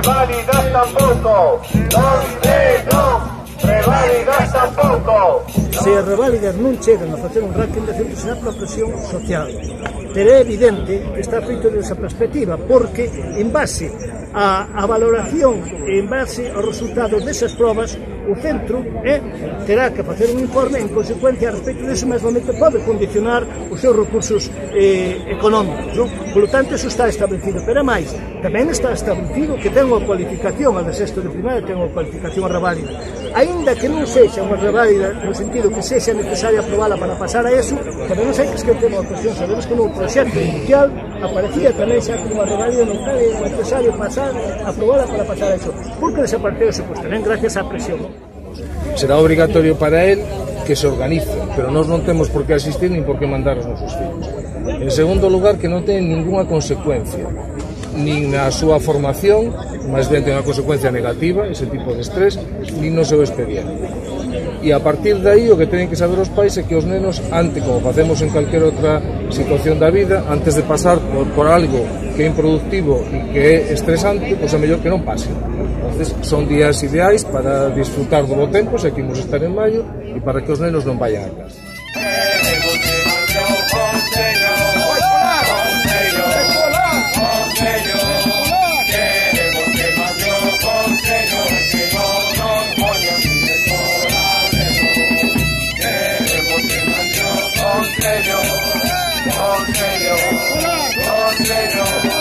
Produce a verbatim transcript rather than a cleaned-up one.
reválidas tampouco, non se non, reválidas tampouco. Se as reválidas non chegan a facer un ranking decente será pola presión social, pero é evidente que está feito desa perspectiva, porque en base a, a valoración, en base aos resultados desas probas, o centro eh, terá que facer un informe en consecuencia a respecto dese mesmo momento pode condicionar os seus recursos eh, económicos, non? Por lo tanto, eso está establecido, pero máis, tamén está establecido que ten unha cualificación a de sexto de primaria, ten unha cualificación a reválida, aínda que non sexa unha reválida no sentido que sexa necesaria aprobala para pasar a eso, tamén non sei que esquecemos a cuestión, sabemos que no proxecto inicial aparecía tamén xa como unha reválida non é necesario pasar, aprobala para pasar a eso, porque desapareceu eso, pois tamén gracias á presión. Será obrigatorio para él que se organice, pero nós non temos por que asistir nin por que mandar os nosos fillos. En segundo lugar, que non ten ninguna consecuencia, nin na súa formación, máis ben ten unha consecuencia negativa, ese tipo de estrés, nin no seu expediente. E a partir de aí o que teñen que saber os pais é que os nenos, antes, como facemos en calquer outra situación da vida, antes de pasar por, por algo que é improductivo e que é estresante, pois é mellor que non pase. Entonces, son días ideais para disfrutar do bo tempo, se aquí imos estar en maio, e para que os nenos non vayan a casa. Consello, consello, consello.